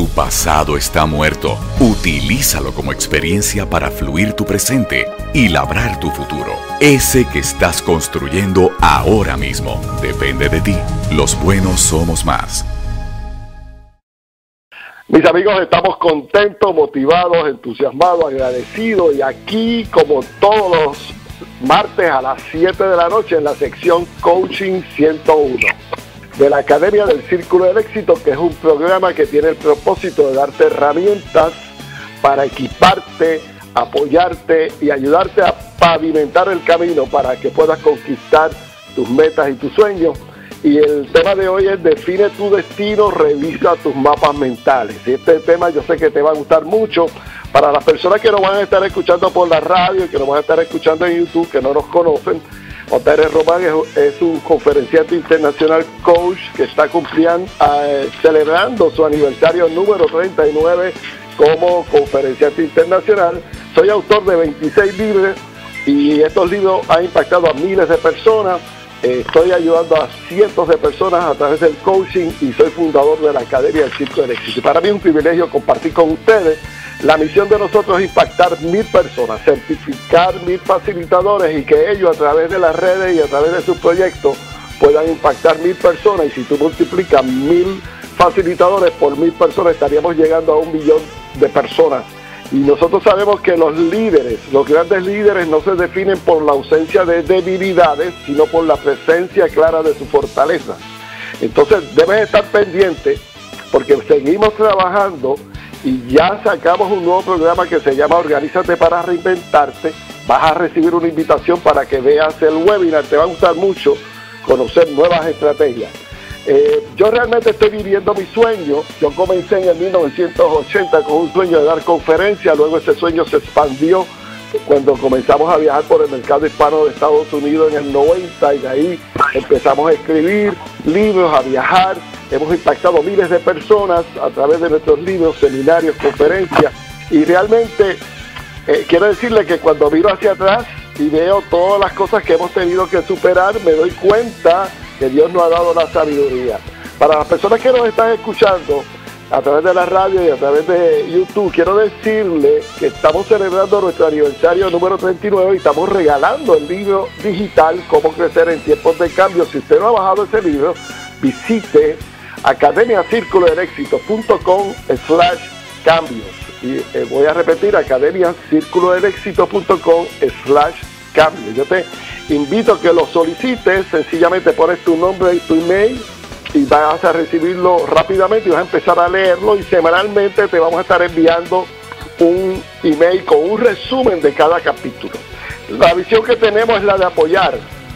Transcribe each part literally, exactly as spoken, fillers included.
Tu pasado está muerto. Utilízalo como experiencia para fluir tu presente y labrar tu futuro. Ese que estás construyendo ahora mismo. Depende de ti. Los buenos somos más. Mis amigos, estamos contentos, motivados, entusiasmados, agradecidos y aquí, como todos los martes a las siete de la noche, en la sección Coaching ciento uno de la Academia del Círculo del Éxito, que es un programa que tiene el propósito de darte herramientas para equiparte, apoyarte y ayudarte a pavimentar el camino para que puedas conquistar tus metas y tus sueños. Y el tema de hoy es define tu destino, revisa tus mapas mentales. Y este tema yo sé que te va a gustar mucho. Para las personas que nos van a estar escuchando por la radio y que nos van a estar escuchando en YouTube, que no nos conocen, Otero Román es, es un conferenciante internacional coach que está cumpliendo, eh, celebrando su aniversario número treinta y nueve como conferenciante internacional. Soy autor de veintiséis libros y estos libros han impactado a miles de personas. Eh, estoy ayudando a cientos de personas a través del coaching y soy fundador de la Academia del Círculo del Éxito. Y para mí es un privilegio compartir con ustedes. La misión de nosotros es impactar mil personas, certificar mil facilitadores y que ellos a través de las redes y a través de sus proyectos puedan impactar mil personas. Y si tú multiplicas mil facilitadores por mil personas, estaríamos llegando a un millón de personas. Y nosotros sabemos que los líderes, los grandes líderes no se definen por la ausencia de debilidades, sino por la presencia clara de su fortaleza. Entonces debes estar pendiente porque seguimos trabajando y ya sacamos un nuevo programa que se llama Organízate para Reinventarte. Vas a recibir una invitación para que veas el webinar. Te va a gustar mucho conocer nuevas estrategias. Eh, yo realmente estoy viviendo mi sueño. Yo comencé en el mil novecientos ochenta con un sueño de dar conferencias. Luego ese sueño se expandió cuando comenzamos a viajar por el mercado hispano de Estados Unidos en el noventa. Y de ahí empezamos a escribir libros, a viajar. Hemos impactado miles de personas a través de nuestros libros, seminarios, conferencias. Y realmente eh, quiero decirle que cuando miro hacia atrás y veo todas las cosas que hemos tenido que superar, me doy cuenta que Dios nos ha dado la sabiduría. Para las personas que nos están escuchando a través de la radio y a través de YouTube, quiero decirle que estamos celebrando nuestro aniversario número treinta y nueve y estamos regalando el libro digital Cómo crecer en tiempos de cambio. Si usted no ha bajado ese libro, visite academia círculo del éxito punto com slash cambios. Y eh, voy a repetir, academia círculo del éxito punto com slash cambios. Yo te invito a que lo solicites, sencillamente pones tu nombre y tu email y vas a recibirlo rápidamente y vas a empezar a leerlo y semanalmente te vamos a estar enviando un email con un resumen de cada capítulo. La visión que tenemos es la de apoyar,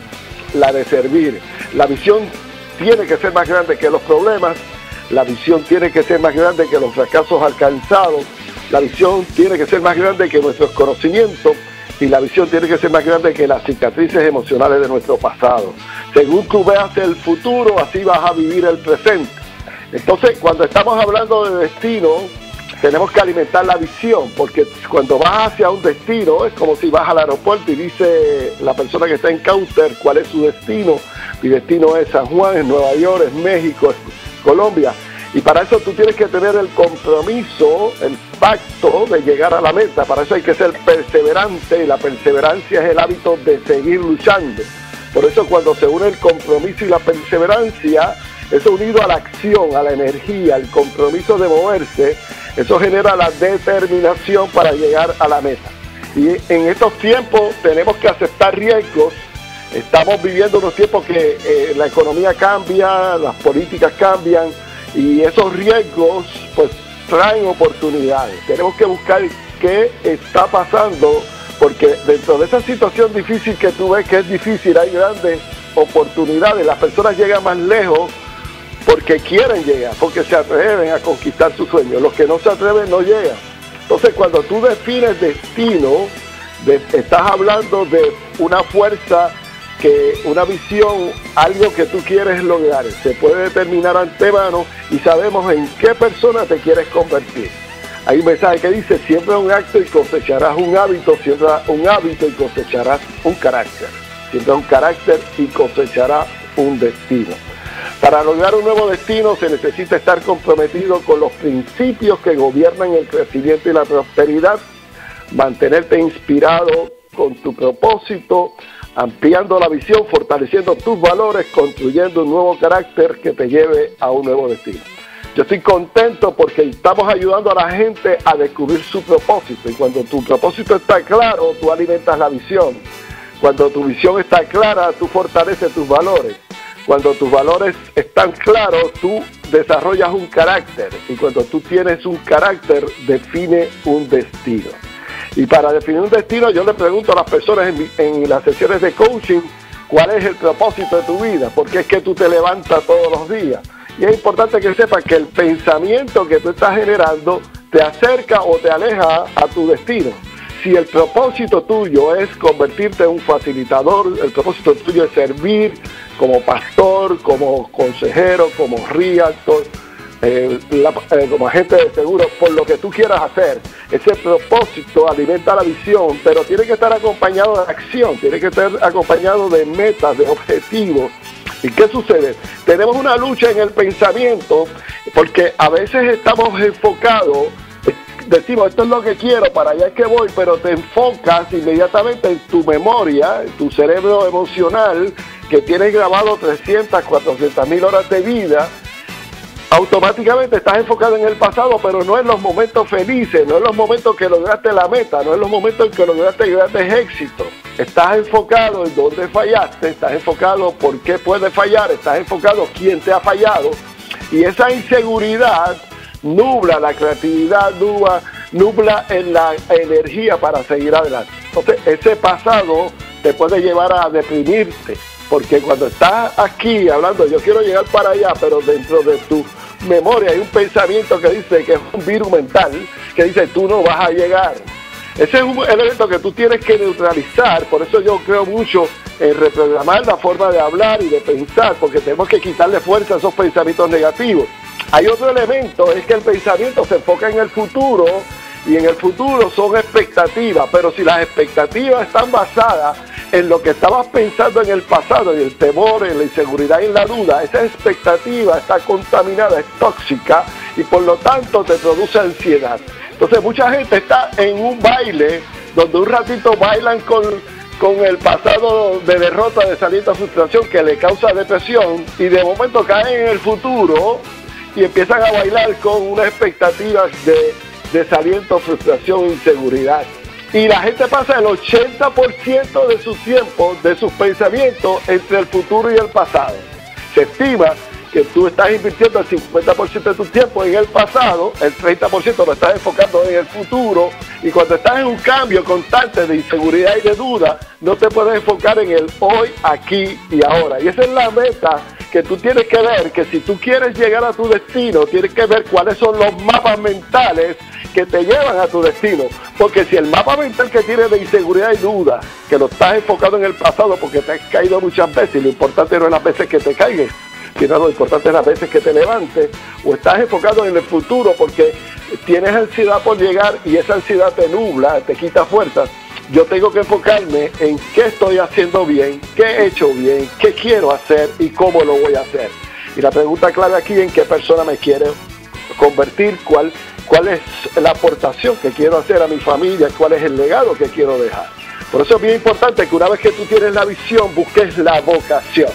la de servir. La visión tiene que ser más grande que los problemas, la visión tiene que ser más grande que los fracasos alcanzados, la visión tiene que ser más grande que nuestros conocimientos y la visión tiene que ser más grande que las cicatrices emocionales de nuestro pasado. Según tú veas el futuro, así vas a vivir el presente. Entonces, cuando estamos hablando de destino, tenemos que alimentar la visión, porque cuando vas hacia un destino, es como si vas al aeropuerto y dice la persona que está en counter cuál es su destino. Mi destino es San Juan, es Nueva York, es México, es Colombia. Y para eso tú tienes que tener el compromiso, el pacto de llegar a la meta. Para eso hay que ser perseverante y la perseverancia es el hábito de seguir luchando. Por eso cuando se une el compromiso y la perseverancia, eso unido a la acción, a la energía, al compromiso de moverse, eso genera la determinación para llegar a la meta. Y en estos tiempos tenemos que aceptar riesgos. Estamos viviendo unos tiempos que eh, la economía cambia, las políticas cambian y esos riesgos pues traen oportunidades. Tenemos que buscar qué está pasando porque dentro de esa situación difícil que tú ves que es difícil, hay grandes oportunidades. Las personas llegan más lejos porque quieren llegar, porque se atreven a conquistar sus sueños. Los que no se atreven no llegan. Entonces cuando tú defines destino, de, estás hablando de una fuerza, que una visión, algo que tú quieres lograr. Se puede determinar antemano y sabemos en qué persona te quieres convertir. Hay un mensaje que dice, siembra un acto y cosecharás un hábito, siembra un hábito y cosecharás un carácter. Siembra un carácter y cosecharás un destino. Para lograr un nuevo destino se necesita estar comprometido con los principios que gobiernan el crecimiento y la prosperidad, mantenerte inspirado con tu propósito, ampliando la visión, fortaleciendo tus valores, construyendo un nuevo carácter que te lleve a un nuevo destino. Yo estoy contento porque estamos ayudando a la gente a descubrir su propósito, y cuando tu propósito está claro, tú alimentas la visión. Cuando tu visión está clara, tú fortaleces tus valores. Cuando tus valores están claros, tú desarrollas un carácter, y cuando tú tienes un carácter, define un destino. Y para definir un destino, yo le pregunto a las personas en, en las sesiones de coaching, ¿cuál es el propósito de tu vida? Porque es que tú te levantas todos los días. Y es importante que sepas que el pensamiento que tú estás generando te acerca o te aleja a tu destino. Si el propósito tuyo es convertirte en un facilitador, el propósito tuyo es servir como pastor, como consejero, como realtor, eh, la, eh, como agente de seguros, por lo que tú quieras hacer, ese propósito alimenta la visión, pero tiene que estar acompañado de acción, tiene que estar acompañado de metas, de objetivos. ¿Y qué sucede? Tenemos una lucha en el pensamiento, porque a veces estamos enfocados, decimos, esto es lo que quiero, para allá es que voy, pero te enfocas inmediatamente en tu memoria, en tu cerebro emocional, que tienes grabado trescientas, cuatrocientas mil horas de vida. Automáticamente estás enfocado en el pasado, pero no en los momentos felices, no en los momentos que lograste la meta, no en los momentos en que lograste grandes éxitos. Estás enfocado en dónde fallaste, estás enfocado por qué puedes fallar, estás enfocado quién te ha fallado, y esa inseguridad nubla la creatividad, nubla, nubla en la energía para seguir adelante. Entonces, ese pasado te puede llevar a deprimirte, porque cuando estás aquí hablando, yo quiero llegar para allá, pero dentro de tu memoria hay un pensamiento que dice que es un virus mental, que dice tú no vas a llegar. Ese es un elemento que tú tienes que neutralizar. Por eso yo creo mucho en reprogramar la forma de hablar y de pensar, porque tenemos que quitarle fuerza a esos pensamientos negativos. Hay otro elemento, es que el pensamiento se enfoca en el futuro, y en el futuro son expectativas, pero si las expectativas están basadas en lo que estabas pensando en el pasado, en el temor, en la inseguridad y en la duda, esa expectativa está contaminada, es tóxica, y por lo tanto te produce ansiedad. Entonces mucha gente está en un baile donde un ratito bailan con, con el pasado de derrota, de desaliento, frustración, que le causa depresión, y de momento caen en el futuro y empiezan a bailar con unas expectativas de desaliento, frustración, inseguridad. Y la gente pasa el ochenta por ciento de su tiempo, de sus pensamientos, entre el futuro y el pasado. Se estima que tú estás invirtiendo el cincuenta por ciento de tu tiempo en el pasado, el treinta por ciento lo estás enfocando en el futuro, y cuando estás en un cambio constante de inseguridad y de duda, no te puedes enfocar en el hoy, aquí y ahora. Y esa es la meta que tú tienes que ver, que si tú quieres llegar a tu destino, tienes que ver cuáles son los mapas mentales que te llevan a tu destino. Porque si el mapa mental que tienes de inseguridad y duda, que lo estás enfocado en el pasado porque te has caído muchas veces, y lo importante no es las veces que te caigas, sino lo importante es las veces que te levantes, o estás enfocado en el futuro porque tienes ansiedad por llegar y esa ansiedad te nubla, te quita fuerzas. Yo tengo que enfocarme en qué estoy haciendo bien, qué he hecho bien, qué quiero hacer y cómo lo voy a hacer. Y la pregunta clave aquí es en qué persona me quiero convertir, cuál, cuál es la aportación que quiero hacer a mi familia, cuál es el legado que quiero dejar. Por eso es bien importante que una vez que tú tienes la visión, busques la vocación.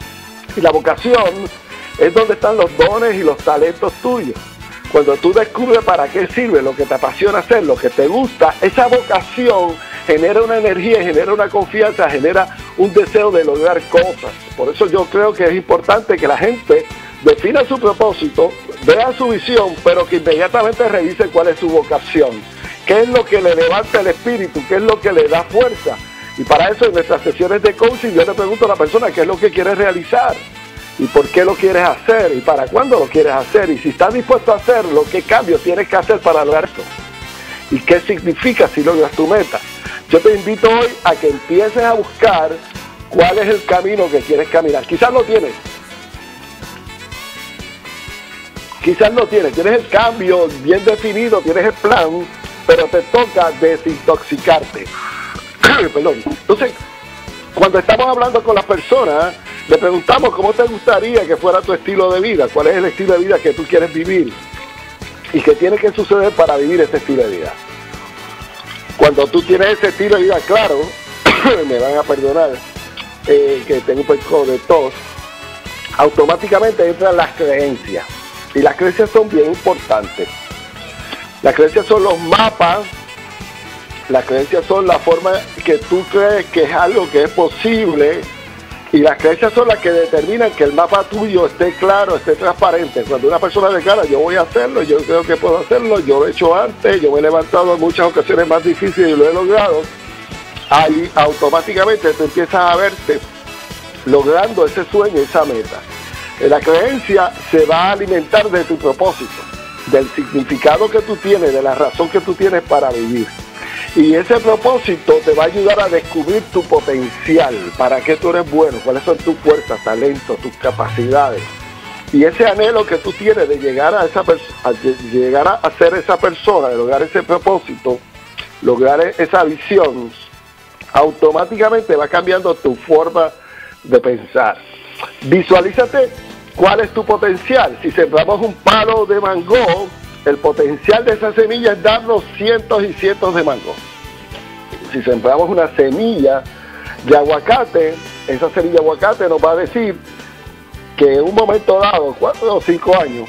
Y la vocación es donde están los dones y los talentos tuyos. Cuando tú descubres para qué sirve, lo que te apasiona hacer, lo que te gusta, esa vocación genera una energía, genera una confianza, genera un deseo de lograr cosas. Por eso yo creo que es importante que la gente defina su propósito, vea su visión, pero que inmediatamente revise cuál es su vocación. ¿Qué es lo que le levanta el espíritu? ¿Qué es lo que le da fuerza? Y para eso en nuestras sesiones de coaching yo le pregunto a la persona qué es lo que quiere realizar y por qué lo quieres hacer y para cuándo lo quieres hacer, y si estás dispuesto a hacerlo, qué cambios tienes que hacer para lograr esto y qué significa si logras tu meta. Yo te invito hoy a que empieces a buscar cuál es el camino que quieres caminar. Quizás lo tienes, quizás lo tienes, tienes el cambio bien definido, tienes el plan, pero te toca desintoxicarte. Perdón. Entonces, cuando estamos hablando con las personas, Le preguntamos cómo te gustaría que fuera tu estilo de vida, cuál es el estilo de vida que tú quieres vivir y qué tiene que suceder para vivir ese estilo de vida. Cuando tú tienes ese estilo de vida claro, me van a perdonar eh, que tengo un poco de tos, automáticamente entran las creencias. Y las creencias son bien importantes. Las creencias son los mapas, las creencias son la forma que tú crees que es algo que es posible, y las creencias son las que determinan que el mapa tuyo esté claro, esté transparente. Cuando una persona declara, yo voy a hacerlo, yo creo que puedo hacerlo, yo lo he hecho antes, yo me he levantado en muchas ocasiones más difíciles y lo he logrado, ahí automáticamente te empiezas a verte logrando ese sueño, esa meta. La creencia se va a alimentar de tu propósito, del significado que tú tienes, de la razón que tú tienes para vivir. Y ese propósito te va a ayudar a descubrir tu potencial, para qué tú eres bueno, cuáles son tus fuerzas, talentos, tus capacidades. Y ese anhelo que tú tienes de llegar a esa a llegar a ser esa persona, de lograr ese propósito, lograr esa visión, automáticamente va cambiando tu forma de pensar. Visualízate cuál es tu potencial. Si sembramos un palo de mango, el potencial de esa semilla es darnos cientos y cientos de mangos. Si sembramos una semilla de aguacate, esa semilla de aguacate nos va a decir que en un momento dado, cuatro o cinco años,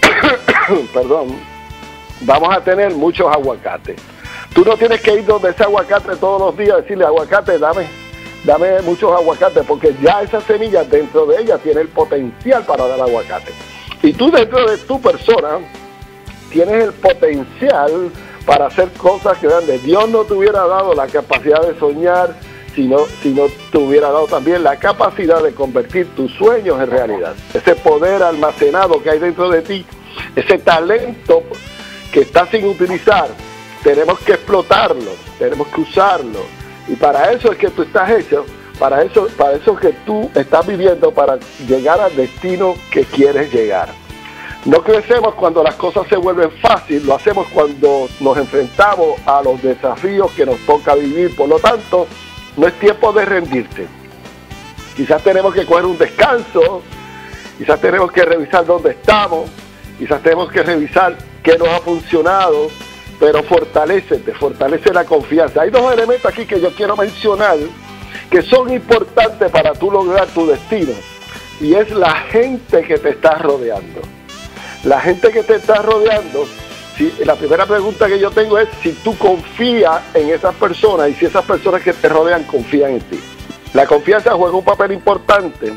perdón, vamos a tener muchos aguacates. Tú no tienes que ir donde ese aguacate todos los días, decirle, aguacate, dame, dame muchos aguacates, porque ya esa semilla dentro de ella tiene el potencial para dar aguacate. Y tú dentro de tu persona tienes el potencial para hacer cosas grandes. Dios no te hubiera dado la capacidad de soñar si no, si no te hubiera dado también la capacidad de convertir tus sueños en realidad. Ese poder almacenado que hay dentro de ti, ese talento que está sin utilizar, tenemos que explotarlo, tenemos que usarlo. Y para eso es que tú estás hecho, para eso, para eso es que tú estás viviendo, para llegar al destino que quieres llegar. No crecemos cuando las cosas se vuelven fáciles, lo hacemos cuando nos enfrentamos a los desafíos que nos toca vivir. Por lo tanto, no es tiempo de rendirse. Quizás tenemos que coger un descanso, quizás tenemos que revisar dónde estamos, quizás tenemos que revisar qué nos ha funcionado, pero fortalécete, fortalece la confianza. Hay dos elementos aquí que yo quiero mencionar que son importantes para tú lograr tu destino, y es la gente que te está rodeando. La gente que te está rodeando, si, la primera pregunta que yo tengo es si tú confías en esas personas y si esas personas que te rodean confían en ti. La confianza juega un papel importante,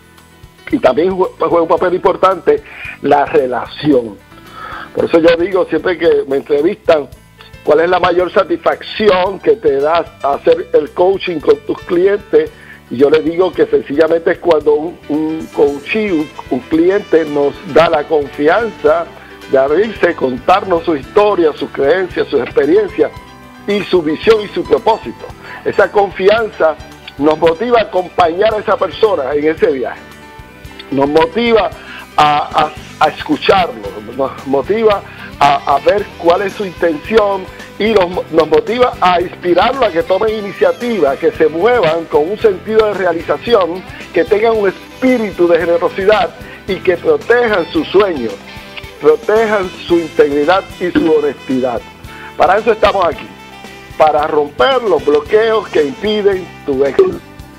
y también juega un papel importante la relación. Por eso yo digo siempre que me entrevistan, ¿cuál es la mayor satisfacción que te da hacer el coaching con tus clientes? Y yo les digo que sencillamente es cuando un, un coachee, un, un cliente nos da la confianza de abrirse, contarnos su historia, sus creencias, sus experiencias y su visión y su propósito. Esa confianza nos motiva a acompañar a esa persona en ese viaje. Nos motiva a, a, a escucharlo, nos motiva a, a ver cuál es su intención, y nos, nos motiva a inspirarlo a que tomen iniciativa, que se muevan con un sentido de realización, que tengan un espíritu de generosidad y que protejan sus sueños, protejan su integridad y su honestidad. Para eso estamos aquí, para romper los bloqueos que impiden tu éxito.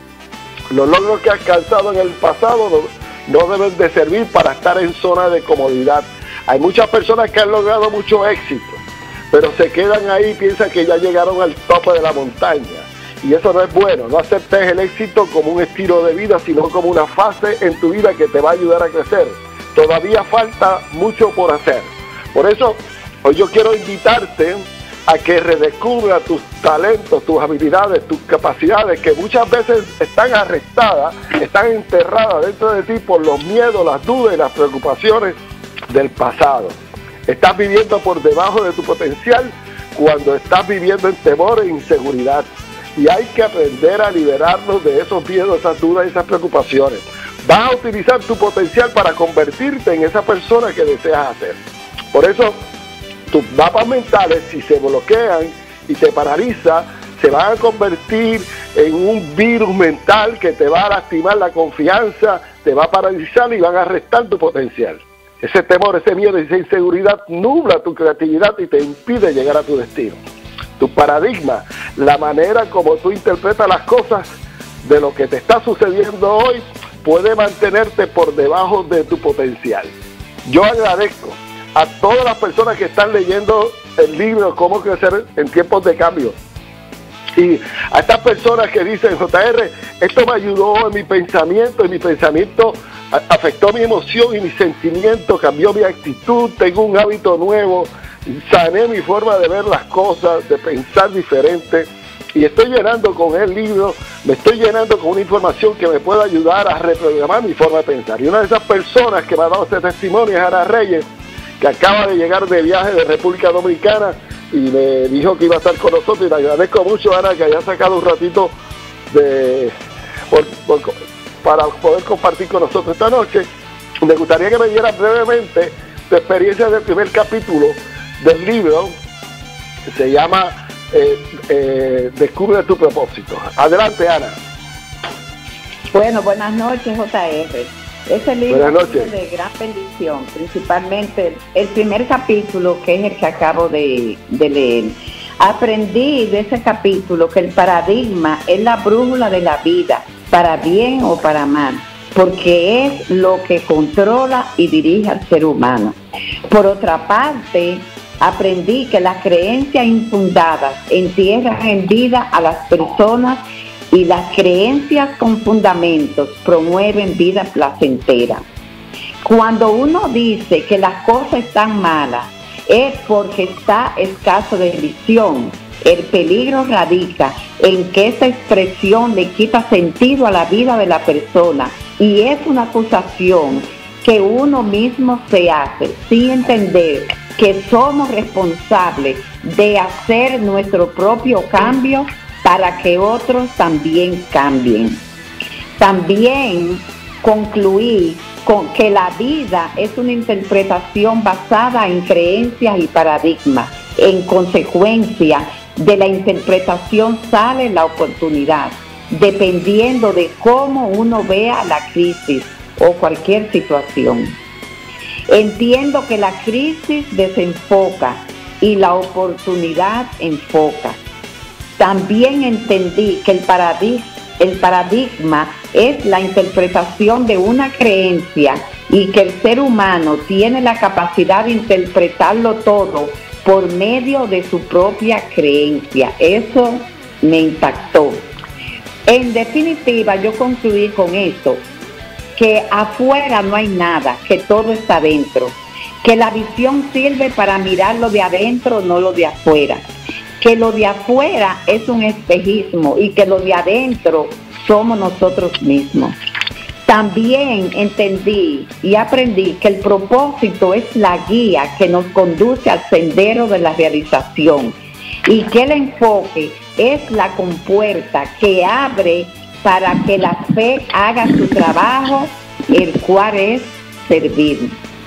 Los logros que has alcanzado en el pasado no, no deben de servir para estar en zona de comodidad. Hay muchas personas que han logrado mucho éxito, pero se quedan ahí y piensan que ya llegaron al tope de la montaña. Y eso no es bueno. No aceptes el éxito como un estilo de vida, sino como una fase en tu vida que te va a ayudar a crecer. Todavía falta mucho por hacer. Por eso, hoy yo quiero invitarte a que redescubras tus talentos, tus habilidades, tus capacidades, que muchas veces están arrestadas, están enterradas dentro de ti por los miedos, las dudas y las preocupaciones del pasado. Estás viviendo por debajo de tu potencial cuando estás viviendo en temor e inseguridad. Y hay que aprender a liberarnos de esos miedos, esas dudas y esas preocupaciones. Vas a utilizar tu potencial para convertirte en esa persona que deseas hacer. Por eso, tus mapas mentales, si se bloquean y te paraliza, se van a convertir en un virus mental que te va a lastimar la confianza, te va a paralizar y van a restar tu potencial. Ese temor, ese miedo y esa inseguridad nubla tu creatividad y te impide llegar a tu destino. Tu paradigma, la manera como tú interpretas las cosas de lo que te está sucediendo hoy, puede mantenerte por debajo de tu potencial. Yo agradezco a todas las personas que están leyendo el libro Cómo crecer en tiempos de cambio. Y a estas personas que dicen, J R, esto me ayudó en mi pensamiento, y mi pensamiento afectó mi emoción y mi sentimiento, cambió mi actitud, tengo un hábito nuevo, sané mi forma de ver las cosas, de pensar diferente, y estoy llenando con el libro, me estoy llenando con una información que me puede ayudar a reprogramar mi forma de pensar. Y una de esas personas que me ha dado este testimonio es Ana Reyes, que acaba de llegar de viaje de República Dominicana y me dijo que iba a estar con nosotros, y le agradezco mucho, Ana, que haya sacado un ratito de por, por, para poder compartir con nosotros esta noche. Me gustaría que me dieras brevemente tu experiencia del primer capítulo del libro, que se llama eh, eh, Descubre tu propósito. Adelante, Ana. Bueno, buenas noches, J R. Ese libro es de gran bendición, principalmente el primer capítulo, que es el que acabo de, de leer. Aprendí de ese capítulo que el paradigma es la brújula de la vida, para bien o para mal, porque es lo que controla y dirige al ser humano. Por otra parte, aprendí que las creencias infundadas entierran en vida a las personas, y las creencias con fundamentos promueven vida placentera. Cuando uno dice que las cosas están malas, es porque está escaso de visión. El peligro radica en que esa expresión le quita sentido a la vida de la persona, y es una acusación que uno mismo se hace sin entender que somos responsables de hacer nuestro propio cambio para que otros también cambien. También concluí con que la vida es una interpretación basada en creencias y paradigmas. En consecuencia de la interpretación sale la oportunidad, dependiendo de cómo uno vea la crisis o cualquier situación. Entiendo que la crisis desenfoca y la oportunidad enfoca. También entendí que el paradigma, el paradigma es la interpretación de una creencia, y que el ser humano tiene la capacidad de interpretarlo todo por medio de su propia creencia. Eso me impactó. En definitiva, yo concluí con esto, que afuera no hay nada, que todo está adentro, que la visión sirve para mirar lo de adentro, no lo de afuera, que lo de afuera es un espejismo y que lo de adentro somos nosotros mismos. También entendí y aprendí que el propósito es la guía que nos conduce al sendero de la realización, y que el enfoque es la compuerta que abre para que la fe haga su trabajo, el cual es servir.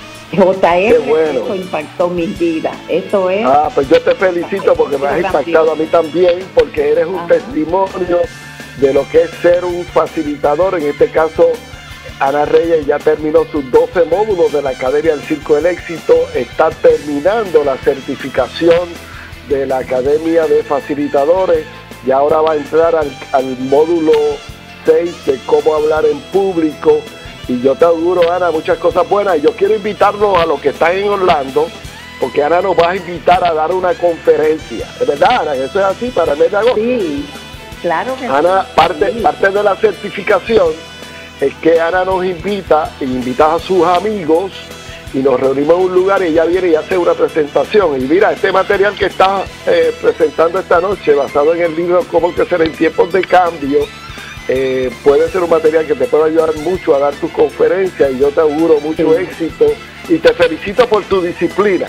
J R, bueno. Eso impactó mi vida. Eso es. Ah, pues yo te felicito porque me has impactado a mí también, porque eres un Ajá. testimonio de lo que es ser un facilitador. En este caso, Ana Reyes ya terminó sus doce módulos de la Academia del Circo del Éxito, está terminando la certificación de la Academia de Facilitadores, y ahora va a entrar al, al módulo seis de cómo hablar en público. Y yo te auguro, Ana, muchas cosas buenas. Y yo quiero invitarlos a los que están en Orlando, porque Ana nos va a invitar a dar una conferencia. ¿Es verdad, Ana? ¿Eso es así para el mes de agosto? Sí, claro que Ana, sí. parte, parte de la certificación es que Ana nos invita, e invita a sus amigos, y nos reunimos en un lugar, y ella viene y hace una presentación. Y mira, este material que está eh, presentando esta noche, basado en el libro Cómo crecer en tiempos de cambio, Eh, puede ser un material que te pueda ayudar mucho a dar tu conferencia, y yo te auguro mucho sí. éxito, y te felicito por tu disciplina.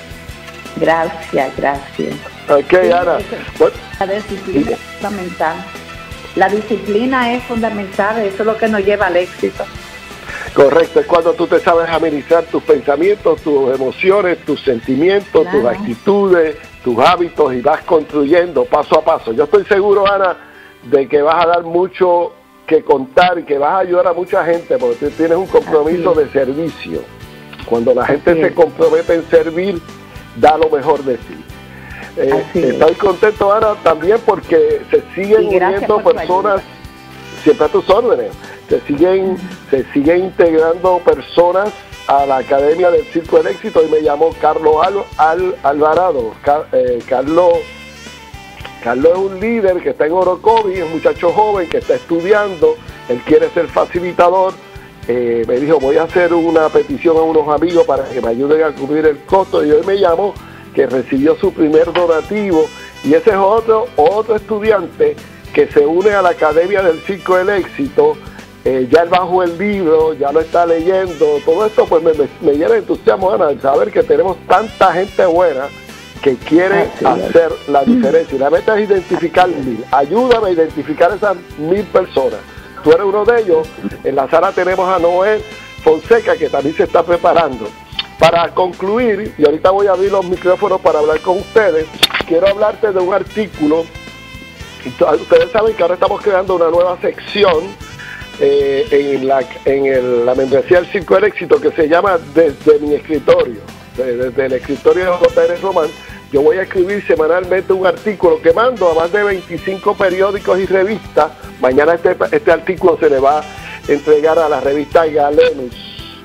Gracias, gracias. Ok, sí, Ana. Bueno, la disciplina es fundamental. La disciplina es fundamental, eso es lo que nos lleva al éxito. Correcto, es cuando tú te sabes administrar tus pensamientos, tus emociones, tus sentimientos, claro. tus actitudes, tus hábitos y vas construyendo paso a paso. Yo estoy seguro, Ana, de que vas a dar mucho que contar y que vas a ayudar a mucha gente porque tú tienes un compromiso de servicio. Cuando la gente Así se es. compromete en servir, da lo mejor de sí. Eh, estoy contento, Ana, también porque se siguen uniendo personas, siempre a tus órdenes, se siguen, se siguen integrando personas a la Academia del Circo del Éxito y me llamó Carlos Al, Al, Alvarado. Car, eh, Carlos, Carlos es un líder que está en Orocovi, es un muchacho joven que está estudiando, él quiere ser facilitador. Eh, me dijo, voy a hacer una petición a unos amigos para que me ayuden a cubrir el costo, y hoy me llamó que recibió su primer donativo, y ese es otro, otro estudiante que se une a la Academia del Circo del Éxito. Eh, ya él bajó el libro, ya lo está leyendo, todo esto pues me, me, me llena de entusiasmo, Ana, de saber que tenemos tanta gente buena que quiere ah, sí, hacer sí. la diferencia, y la meta es identificar mil, ayúdame a identificar esas mil personas. Tú eres uno de ellos. En la sala tenemos a Noel Fonseca, que también se está preparando. Para concluir, y ahorita voy a abrir los micrófonos para hablar con ustedes, quiero hablarte de un artículo. Ustedes saben que ahora estamos creando una nueva sección eh, en, la, en el, la membresía del Circo del Éxito que se llama Desde mi escritorio. Desde el escritorio de J R Román, yo voy a escribir semanalmente un artículo que mando a más de veinticinco periódicos y revistas. Mañana este, este artículo se le va a entregar a la revista Galenus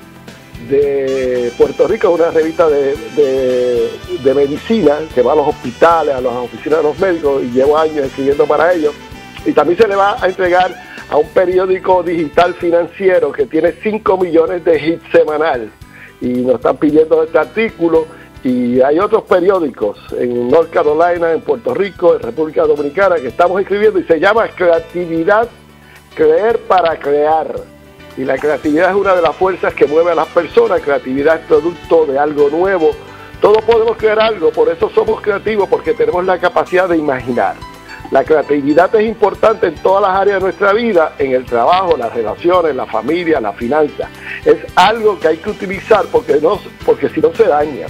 de Puerto Rico, una revista de, de, de medicina que va a los hospitales, a las oficinas de los médicos, y llevo años escribiendo para ellos. Y también se le va a entregar a un periódico digital financiero que tiene cinco millones de hits semanal. Y nos están pidiendo este artículo, y hay otros periódicos en North Carolina, en Puerto Rico, en República Dominicana, que estamos escribiendo, y se llama Creatividad, Creer para Crear. Y la creatividad es una de las fuerzas que mueve a las personas. Creatividad es producto de algo nuevo. Todos podemos crear algo, por eso somos creativos, porque tenemos la capacidad de imaginar. La creatividad es importante en todas las áreas de nuestra vida, en el trabajo, las relaciones, la familia, la finanza. Es algo que hay que utilizar porque, no, porque si no se daña.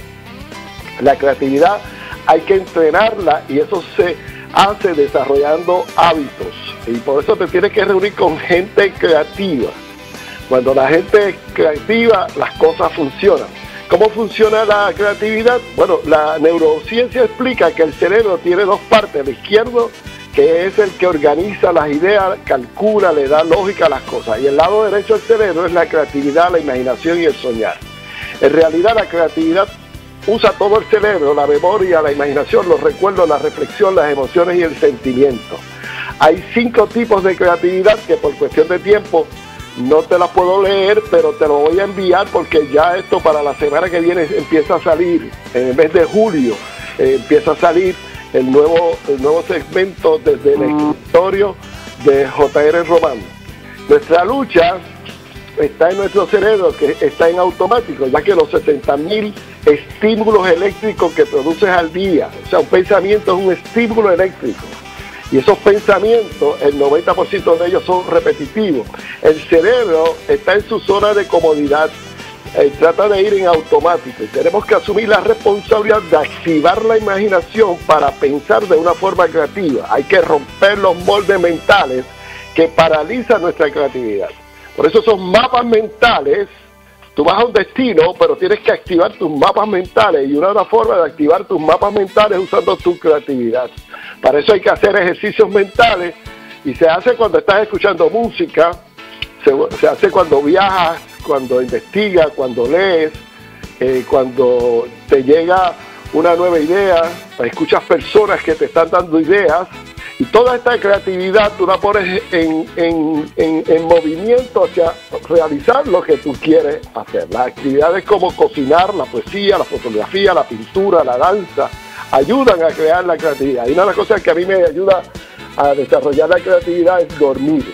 La creatividad hay que entrenarla, y eso se hace desarrollando hábitos. Y por eso te tienes que reunir con gente creativa. Cuando la gente es creativa, las cosas funcionan. ¿Cómo funciona la creatividad? Bueno, la neurociencia explica que el cerebro tiene dos partes. El izquierdo, que es el que organiza las ideas, calcula, le da lógica a las cosas. Y el lado derecho del cerebro es la creatividad, la imaginación y el soñar. En realidad la creatividad usa todo el cerebro, la memoria, la imaginación, los recuerdos, la reflexión, las emociones y el sentimiento. Hay cinco tipos de creatividad que por cuestión de tiempo no te las puedo leer, pero te lo voy a enviar porque ya esto para la semana que viene empieza a salir, en el mes de julio, eh, empieza a salir el nuevo, el nuevo segmento desde el escritorio de J R Román. Nuestra lucha está en nuestro cerebro, que está en automático, ya que los sesenta mil estímulos eléctricos que produces al día, o sea, un pensamiento es un estímulo eléctrico, y esos pensamientos, el noventa por ciento de ellos son repetitivos. El cerebro está en su zona de comodidad, eh, trata de ir en automático, y tenemos que asumir la responsabilidad de activar la imaginación para pensar de una forma creativa. Hay que romper los moldes mentales que paralizan nuestra creatividad. Por eso esos mapas mentales, tú vas a un destino, pero tienes que activar tus mapas mentales, y una de las formas de activar tus mapas mentales es usando tu creatividad. Para eso hay que hacer ejercicios mentales, y se hace cuando estás escuchando música, se, se hace cuando viajas, cuando investigas, cuando lees, eh, cuando te llega una nueva idea, escuchas personas que te están dando ideas, y toda esta creatividad tú la pones en, en, en, en movimiento hacia realizar lo que tú quieres hacer. Las actividades como cocinar, la poesía, la fotografía, la pintura, la danza, ayudan a crear la creatividad. Y una de las cosas que a mí me ayuda a desarrollar la creatividad es dormir.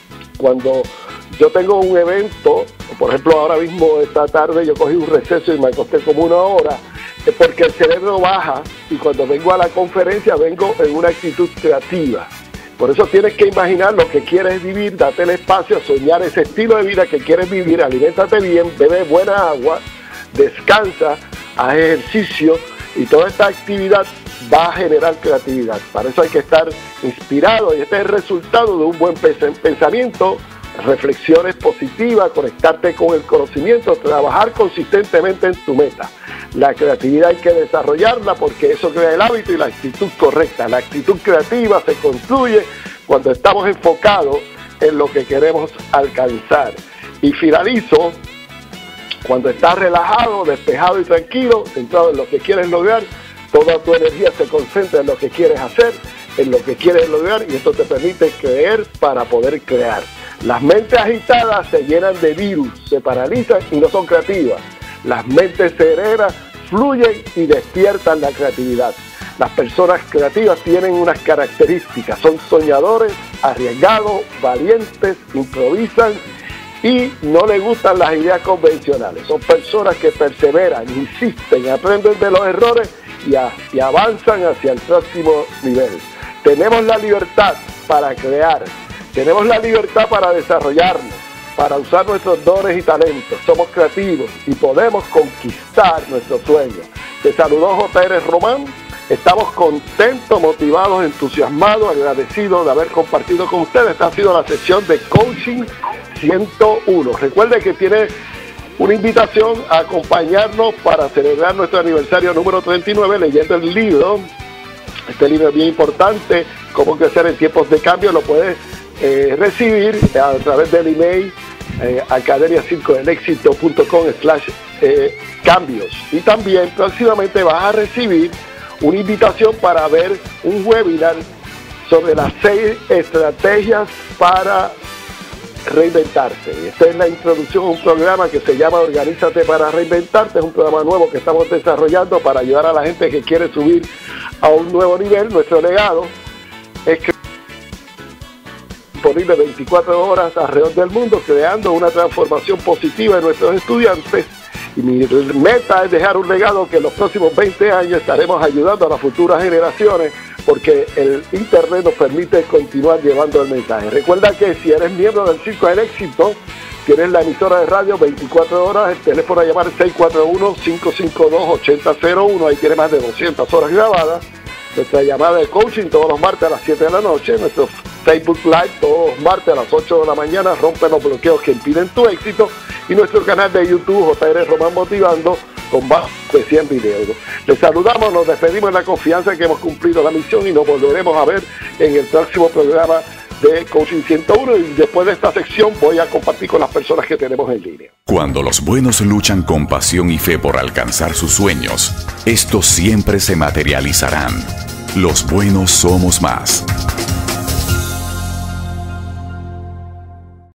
Cuando yo tengo un evento, por ejemplo ahora mismo esta tarde yo cogí un receso y me acosté como una hora, porque el cerebro baja, y cuando vengo a la conferencia vengo en una actitud creativa. Por eso tienes que imaginar lo que quieres vivir, date el espacio a soñar ese estilo de vida que quieres vivir, aliméntate bien, bebe buena agua, descansa, haz ejercicio y toda esta actividad va a generar creatividad. Para eso hay que estar inspirado y este es el resultado de un buen pensamiento, reflexiones positivas, conectarte con el conocimiento, trabajar consistentemente en tu meta. La creatividad hay que desarrollarla porque eso crea el hábito y la actitud correcta. La actitud creativa se construye cuando estamos enfocados en lo que queremos alcanzar. Y finalizo, cuando estás relajado, despejado y tranquilo, centrado en lo que quieres lograr, toda tu energía se concentra en lo que quieres hacer, en lo que quieres lograr y esto te permite creer para poder crear. Las mentes agitadas se llenan de virus, se paralizan y no son creativas. Las mentes serenas fluyen y despiertan la creatividad. Las personas creativas tienen unas características, son soñadores, arriesgados, valientes, improvisan y no les gustan las ideas convencionales. Son personas que perseveran, insisten, aprenden de los errores y, a, y avanzan hacia el próximo nivel. Tenemos la libertad para crear, tenemos la libertad para desarrollarnos, para usar nuestros dones y talentos. Somos creativos y podemos conquistar nuestros sueños. Te saludó J R Román. Estamos contentos, motivados, entusiasmados, agradecidos de haber compartido con ustedes. Esta ha sido la sección de Coaching ciento uno. Recuerde que tiene una invitación a acompañarnos para celebrar nuestro aniversario número treinta y nueve leyendo el libro. Este libro es bien importante, Cómo crecer en tiempos de cambio. Lo puedes eh, recibir a través del email eh, academia cinco del éxito punto com slash cambios. Y también próximamente vas a recibir una invitación para ver un webinar sobre las seis estrategias para reinventarse. Esta es la introducción a un programa que se llama Organízate para Reinventarte. Es un programa nuevo que estamos desarrollando para ayudar a la gente que quiere subir a un nuevo nivel. Nuestro legado es que disponible veinticuatro horas alrededor del mundo, creando una transformación positiva en nuestros estudiantes. Y mi meta es dejar un legado que en los próximos veinte años estaremos ayudando a las futuras generaciones, porque el Internet nos permite continuar llevando el mensaje. Recuerda que si eres miembro del Circo del Éxito, tienes la emisora de radio veinticuatro horas, el teléfono a llamar seis cuatro uno, cinco cinco dos, ocho cero cero uno, ahí tiene más de doscientas horas grabadas. Nuestra llamada de coaching todos los martes a las siete de la noche, nuestro Facebook Live todos los martes a las ocho de la mañana, rompe los bloqueos que impiden tu éxito, y nuestro canal de YouTube, J R Román Motivando, con más de cien videos. Les saludamos, nos despedimos en la confianza de que hemos cumplido la misión y nos volveremos a ver en el próximo programa de Coaching ciento uno, y después de esta sección voy a compartir con las personas que tenemos en línea. Cuando los buenos luchan con pasión y fe por alcanzar sus sueños, estos siempre se materializarán. Los buenos somos más.